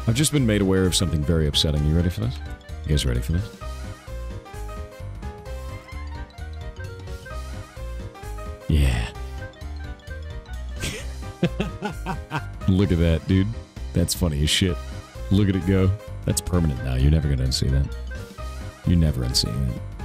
I've just been made aware of something very upsetting. You ready for this? You guys ready for this? Yeah. Look at that, dude. That's funny as shit. Look at it go. That's permanent now. You're never going to unsee that. You're never unseeing it.